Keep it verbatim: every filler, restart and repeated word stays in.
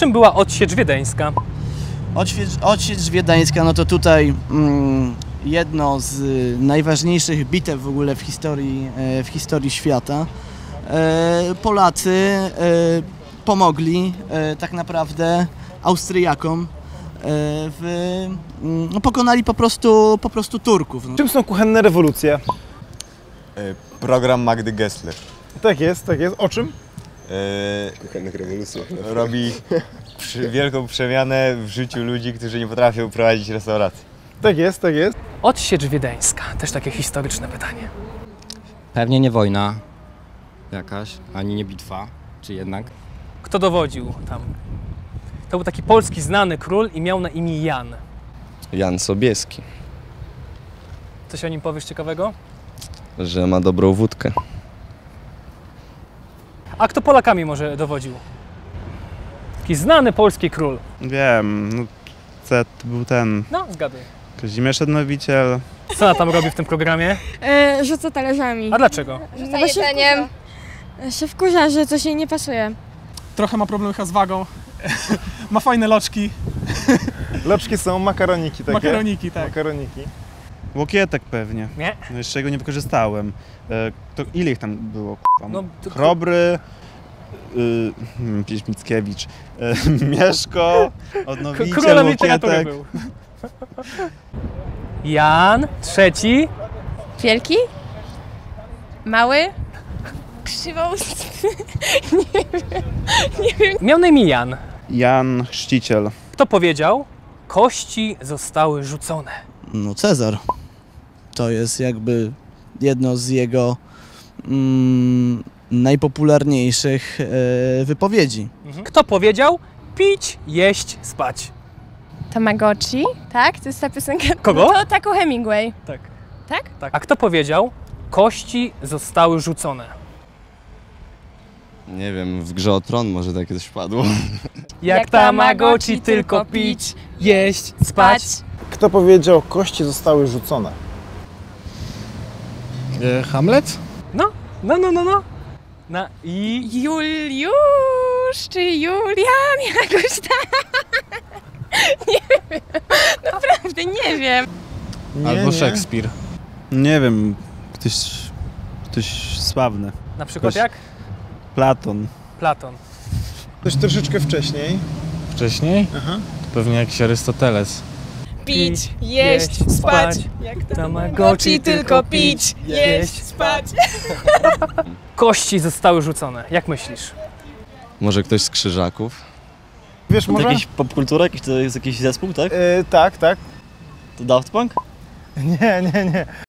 czym była odsiecz wiedeńska? Odsiecz, odsiecz wiedeńska, no to tutaj mm, jedno z y, najważniejszych bitew w ogóle w historii, e, w historii świata. E, Polacy e, pomogli e, tak naprawdę Austriakom, e, w, mm, no, pokonali po prostu, po prostu Turków. No. Czym są kuchenne rewolucje? Program Magdy Gessler. Tak jest, tak jest. O czym? Kuchennych rewolucjach. Robi przy, wielką przemianę w życiu ludzi, którzy nie potrafią prowadzić restauracji. Tak jest, tak jest. Odsiecz wiedeńska, też takie historyczne pytanie. Pewnie nie wojna jakaś, ani nie bitwa, czy jednak? Kto dowodził tam? To był taki polski znany król i miał na imię Jan. Jan Sobieski, Coś o nim powiesz ciekawego? że ma dobrą wódkę. A kto Polakami może dowodził? Taki znany polski król. Wiem, no to był ten No, zgaduj. Kazimierz Odnowiciel. Co ona tam robi w tym programie? E, rzuca talerzami. A dlaczego? No bo się wkurza. się wkurza, że coś jej nie pasuje. Trochę ma problem chyba z wagą. Ma fajne loczki, Loczki są makaroniki takie. makaroniki, tak. Makaroniki. Łokietek pewnie. Nie? No jeszcze jego nie wykorzystałem. E, to ile ich tam było? k***a? No, to- Chrobry, y, hmm, Pies Mickiewicz, e, Mieszko, Odnowiciel, Królem literatury Łokietek. był. Jan, trzeci. Wielki? Mały? Krzywousty? nie wiem. Nie wiem. Miał na imię Jan. Jan Chrzciciel. Kto powiedział? Kości zostały rzucone. No Cezar. To jest jakby jedno z jego mm, najpopularniejszych e, wypowiedzi. Kto powiedział? Pić, jeść, spać. Tamagotchi? Tak? To jest ta piosenka. Kogo? No to Taco Hemingway. Tak. Tak? Tak. A kto powiedział? Kości zostały rzucone. Nie wiem, w grze o tron może takie coś padło. Jak, Jak Tamagotchi tylko pić, jeść, spać. Kto powiedział, kości zostały rzucone? E, Hamlet? No, no, no, no, no. Na i... Juliusz czy Julian? Jakoś tak. nie wiem. Naprawdę nie wiem. Nie, Albo nie. Szekspir. Nie wiem, ktoś, ktoś sławny. Na przykład Ktoś- jak? Platon. Platon. Ktoś troszeczkę wcześniej. Wcześniej? Aha. To pewnie jakiś Arystoteles. Pić, jeść, spać. Jak Tamagotchi tylko pić, jeść, spać. Kości zostały rzucone. Jak myślisz? Może ktoś z Krzyżaków? Wiesz, To może? jakiś popkultura? Jakiś, to jest jakiś zespół, tak? E, tak, tak. To Daft Punk? Nie, nie, nie.